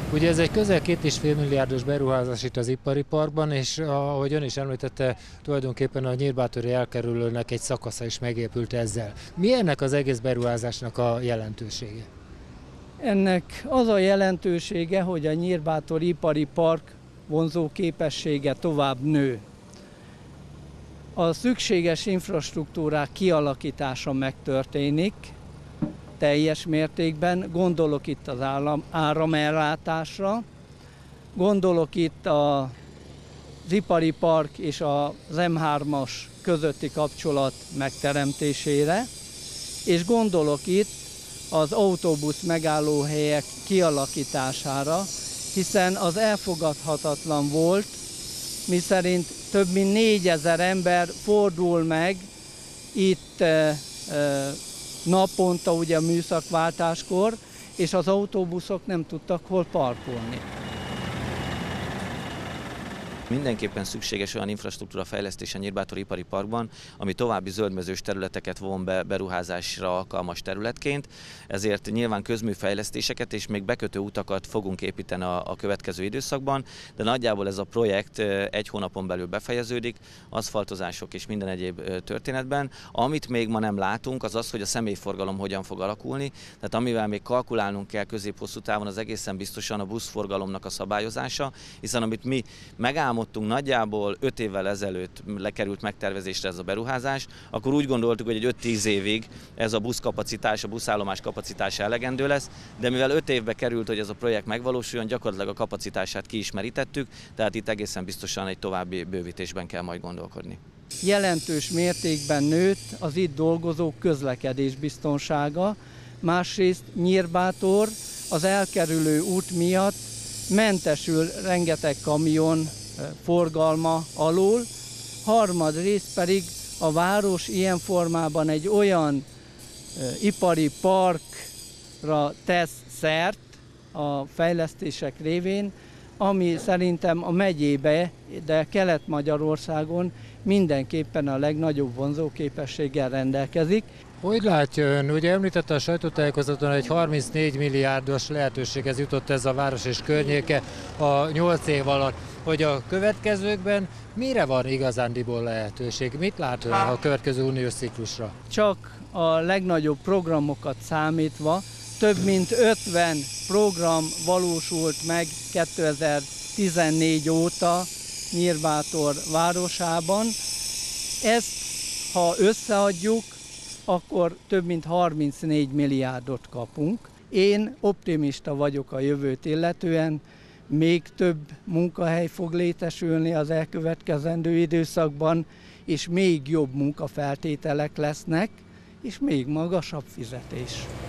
Ugye ez egy közel 2,5 milliárdos beruházás itt az ipari parkban, és ahogy ön is említette, tulajdonképpen a nyírbátori elkerülőnek egy szakasza is megépült ezzel. Mi ennek az egész beruházásnak a jelentősége? Ennek az a jelentősége, hogy a Nyírbátori ipari park vonzó képessége tovább nő. A szükséges infrastruktúrák kialakítása megtörténik teljes mértékben, gondolok itt az áramellátásra, gondolok itt az ipari park és az M3-as közötti kapcsolat megteremtésére, és gondolok itt az autóbusz megállóhelyek kialakítására, hiszen az elfogadhatatlan volt, miszerint több mint 4000 ember fordul meg itt naponta ugye a műszakváltáskor, és az autóbuszok nem tudtak hol parkolni. Mindenképpen szükséges olyan infrastruktúra fejlesztés a Nyírbátori ipari parkban, ami további zöldmezős területeket von be beruházásra alkalmas területként, ezért nyilván közműfejlesztéseket és még bekötő utakat fogunk építeni a következő időszakban, de nagyjából ez a projekt egy hónapon belül befejeződik, aszfaltozások és minden egyéb történetben. Amit még ma nem látunk, az az, hogy a személyforgalom hogyan fog alakulni, tehát amivel még kalkulálnunk kell közép-hosszú távon, az egészen biztosan a buszforgalomnak a szabályozása, hiszen amit mi megálmodtunk nagyjából 5 évvel ezelőtt lekerült megtervezésre ez a beruházás, akkor úgy gondoltuk, hogy egy 5-10 évig ez a buszkapacitás, a buszállomás kapacitása elegendő lesz, de mivel 5 évbe került, hogy ez a projekt megvalósuljon, gyakorlatilag a kapacitását ki is merítettük, tehát itt egészen biztosan egy további bővítésben kell majd gondolkodni. Jelentős mértékben nőtt az itt dolgozók közlekedés biztonsága, másrészt Nyírbátor az elkerülő út miatt mentesül rengeteg kamion forgalma alól, harmadrészt pedig a város ilyen formában egy olyan ipari parkra tesz szert a fejlesztések révén, ami szerintem a megyébe, de Kelet-Magyarországon mindenképpen a legnagyobb vonzóképességgel rendelkezik. Hogy látja ön? Ugye említette a sajtótájékoztatón, egy 34 milliárdos lehetőséghez jutott ez a város és környéke a 8 év alatt, hogy a következőkben mire van igazándiból lehetőség? Mit lát ön a következő uniós ciklusra? Csak a legnagyobb programokat számítva, több mint 50 program valósult meg 2014 óta Nyírbátor városában. Ezt, ha összeadjuk, akkor több mint 34 milliárdot kapunk. Én optimista vagyok a jövőt illetően, még több munkahely fog létesülni az elkövetkezendő időszakban, és még jobb munkafeltételek lesznek, és még magasabb fizetés.